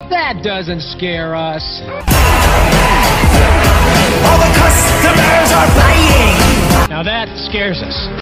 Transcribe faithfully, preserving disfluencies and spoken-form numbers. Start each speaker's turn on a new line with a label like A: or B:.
A: That doesn't scare us.
B: All the customers are buying.
A: Now that scares us.